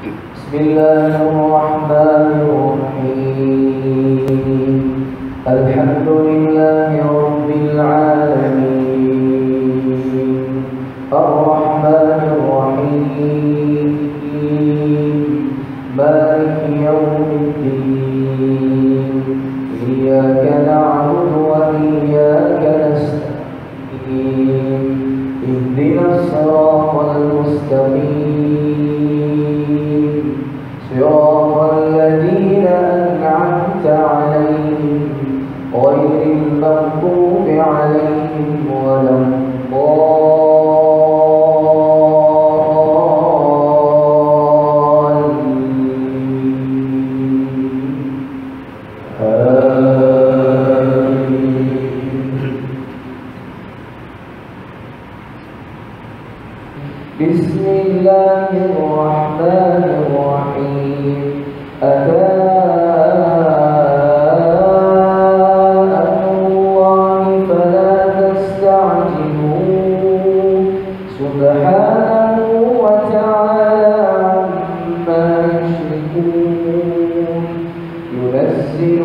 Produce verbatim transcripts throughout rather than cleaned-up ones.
بسم الله الرحمن الرحيم. الحمد لله رب العالمين الرحمن الرحيم مالك يوم الدين إياك نعبد وإياك نستعين اهدنا الصراط المستقيم صراط الذين أنعمت عليهم غير المغضوب عليهم ولا بسم الله الرحمن الرحيم. أتى أمر الله فلا تستعجلوه سبحانه وتعالى عما يشركون. ينزل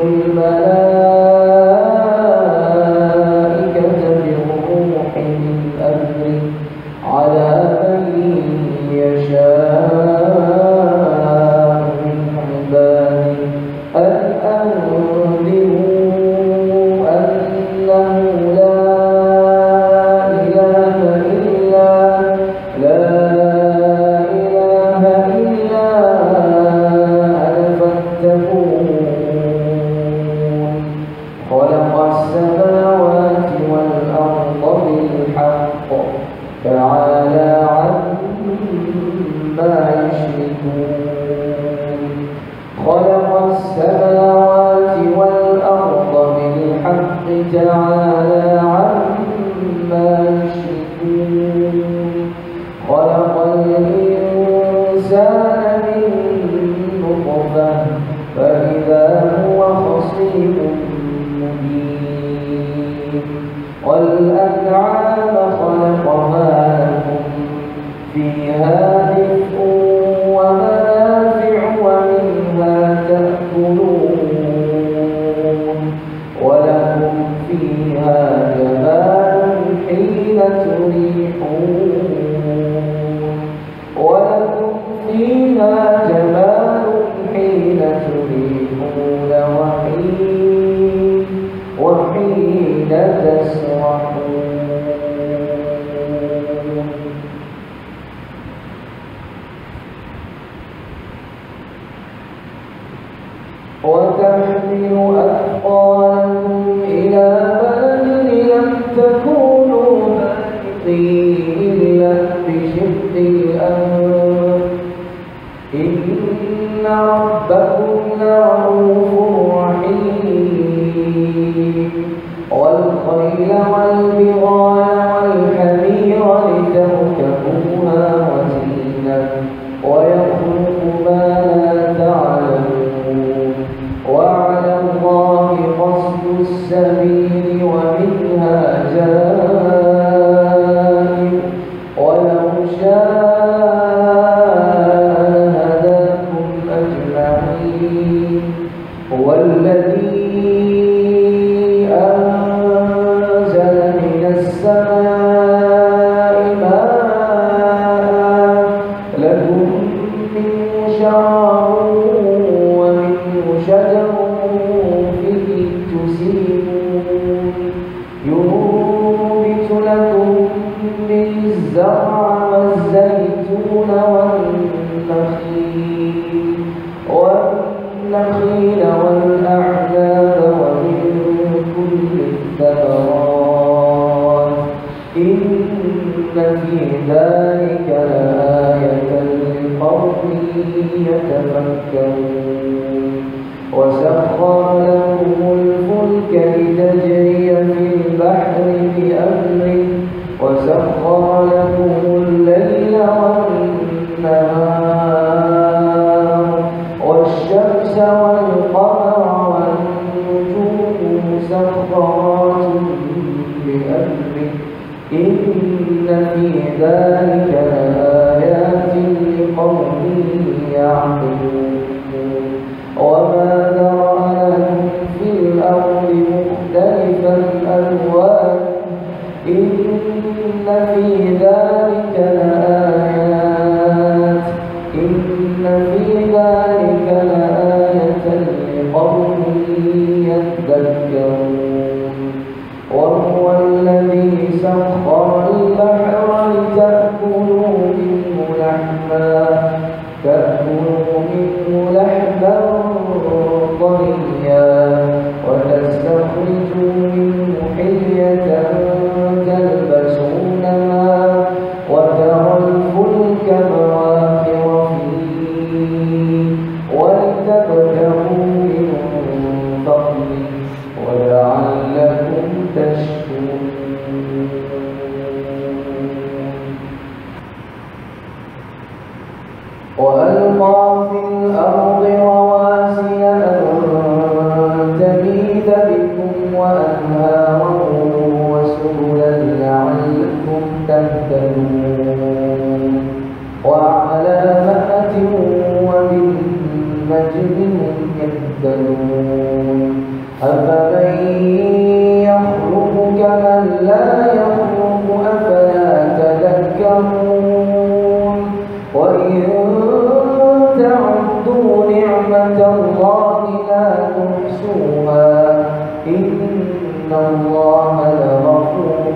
الملائكة بالروح من أمره على يشاء من عباده أن أنذروا أنه لا إله إلا لا إله إلا أنا فاتقون. خلق السماوات والأرض بالحق تعالى عما يشركون. خلق السماوات والأرض بالحق تعالى عما يشركون. خلق الإنسان من نطفة فإذا هو خصيم مبين. والأنعام خلقها لكم فيها دفء ومنافع ومنها تأكلون. ولكم فيها جمال حين تريحون. ولكم فيها جمال حين تريحون وحين وحين تسرحون. وتحمل أثقالكم إلى بلد لم تكونوا بالغيه إلا بشق الأنفس إن ربكم لرؤوف رحيم. والخيل والبغال والحمير لتركبوها وزينة ويخلق ما لا تعلمون. وعلى الله قصد السبيل ومنها جائر ولو شاء لهداكم أجمعين. هو الذي أنزل من السماء ماء لكم منه شراب ومنه شجر فيه تسيمون. ينبت لكم به الزرع والزيتون والنخيل والنخيل والأعناب ومن كل الثمرات إن في ذلك لآية لقوم يتفكرون. وسخر لكم الفلك لتجري في البحر بأمره وسخر لكم الليل والنهار والشمس والقمر والنجوم مسخرات بأمره إن في ذلك لآيات لقوم يعلمون. تأكلوا منه لحما طريا وتستخرجوا منه حلية تلبسونها وترى الفلك مواخر فيه ولتبتغوا من فضله ولعلكم تشكرون. وألقى في الأرض رواسي أن تميد بكم وأنهارا وسبلا لعلكم تهتدون وعلامات وبالنجم هم يهتدون. أفمن يخلق كمن لا يخلق أفلا تذكرون. وإن تعدوا نعمة الله لا تحصوها إن الله لغفور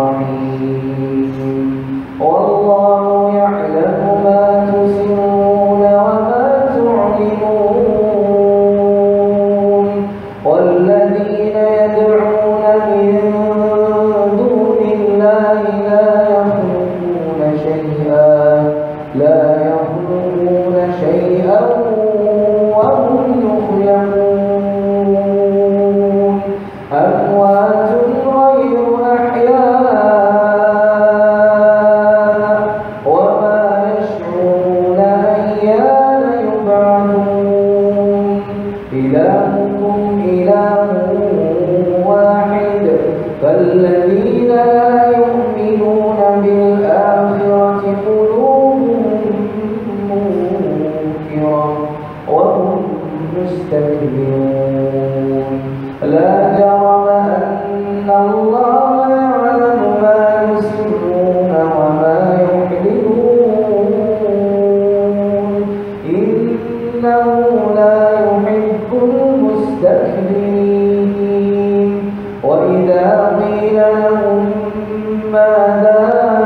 رحيم. والله يعلم ما تسرون وما تعلنون. والذين يدعون من دون الله لا يخلقون شيئا لا يخلقون شيئا وهم يخلقون. أموات غير أحياء وما يشعرون أيان يبعثون. إلهكم إله واحد فالذين لا يؤمنون بالآخرة قلوبهم منكرة وهم مستكبرون. لا جرم أن الله يعلم ما يسرون وما يعلنون إنه لا يحب المستكبرين. وإذا قيل لهم ماذا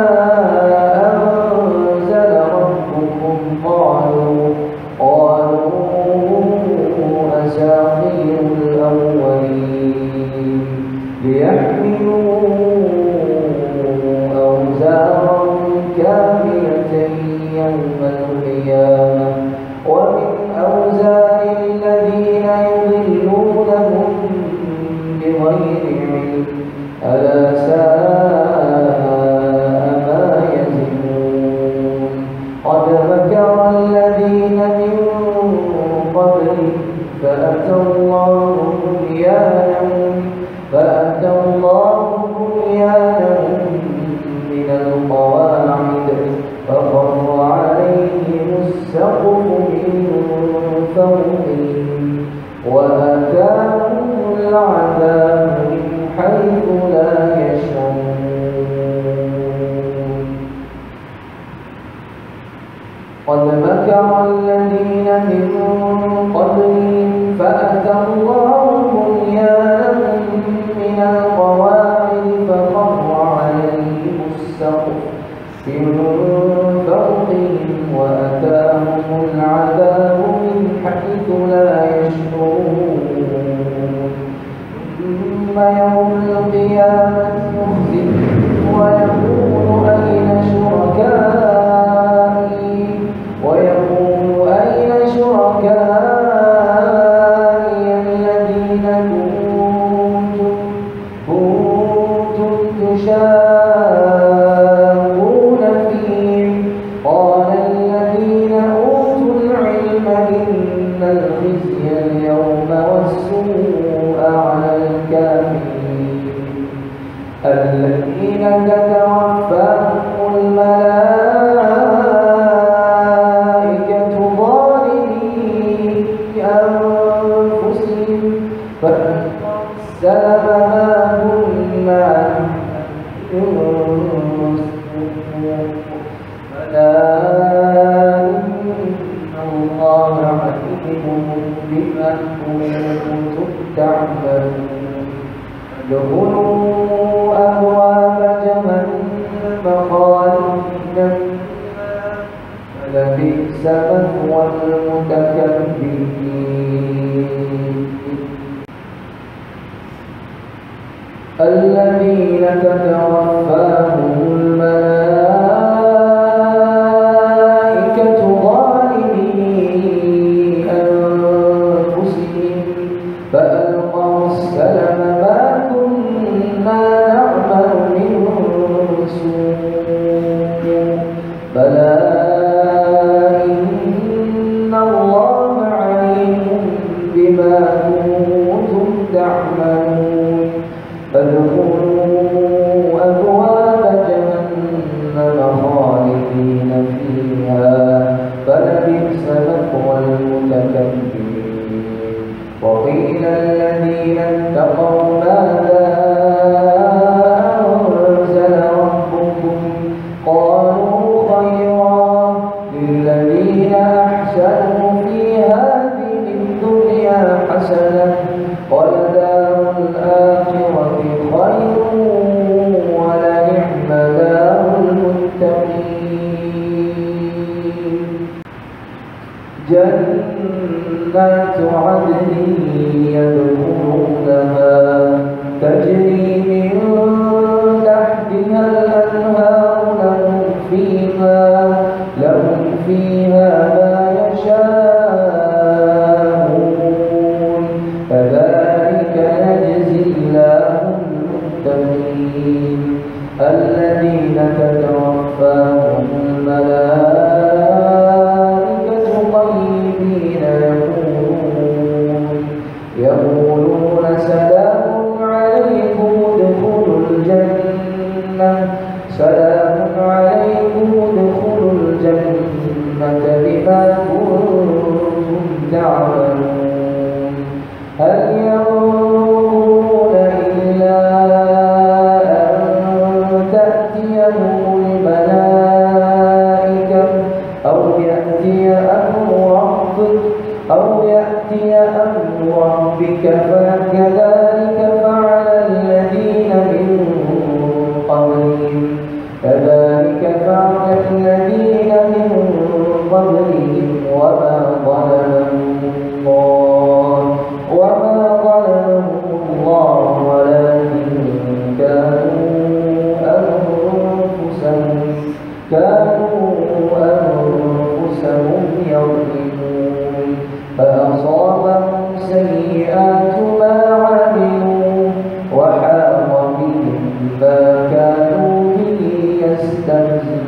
أنزل ربكم قالوا قالوا أساطير الأولين ليحملوا أوزارهم كاملة يوم القيامة ومن أوزار الذين يضلونهم بغير علم ألا ساء ما يزنون. قد مكر الذين من قبلهم فأتى الله بنيانهم فأتى الله بنيانهم من القواعد فخر عليهم السقف من فوقهم وأتاهم العذاب من حيث لا يشعرون. قد مكر الذين من قبلهم فأتى الله بنيانهم من القواعد فخر عليهم السقف من فوقهم وأتاهم العذاب من حيث لا يشعرون. ثم يوم القيامة يخزيهم ويقول أين شركائي ويقول أين شركائي الذين كنتم كنتم تشاقون فيهم قال الذين أوتوا العلم إن الخزي اليوم والسوء على الكافرين الذين تتوفاهم الملائكة ظالمي أنفسهم فسلم ما كنا فلا إن الله عليم بما كنتم تعملون. ادخلوا أبواب جهنم خالدين فيها فلبئس مثوى المتكبرين الذين تتوفاهم الملائكة ظالمي أنفسهم فألقوا السلم ما كنا نعمل من سوء بلى إن الله عليم بما كنتم تعملون فادخلوا أبواب جهنم خالدين فيها فلبئس مثوى المتكبرين وقيل الذين اتقوا ماذا أنزل ربكم قالوا خيرا للذين أحسنوا في هذه الدنيا حسنة ولدار الآخرة خير ولنعم دار المتقين جنات عدن يدخلونها تجري من تحتها الأنهار لهم فيها لهم فيها ما يشاءون كذلك نجزي الله المتقين الذين تتوفاهم الملائكة طيبين يقولون يقولون سلام عليكم ادخلوا الجنة سلام عليكم ادخلوا الجنة بما كنتم تعملون هل ينظرون إلا أن تأتيهم الملائكة أو يأتي أمر ربك أو يأتي أمر ربك فكذلك فعل الذين من قبلهم كذلك فعل الذين من قبلهم وما ظلمهم الله وما ظلمهم الله ولكن كانوا أنفسهم كانوا أنفسهم يظلمون فأصابهم سيئات ما عملوا وحاق بهم ما كانوا به يستهزئون